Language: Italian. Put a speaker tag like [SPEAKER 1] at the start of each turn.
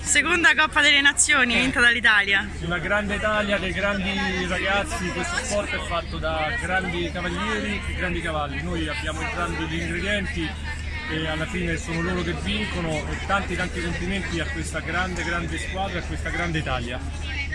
[SPEAKER 1] Seconda Coppa delle Nazioni vinta dall'Italia.
[SPEAKER 2] Una grande Italia, dei grandi ragazzi, questo sport è fatto da grandi cavalieri e grandi cavalli. Noi abbiamo entrambi gli ingredienti e alla fine sono loro che vincono, e tanti complimenti a questa grande squadra e a questa grande Italia.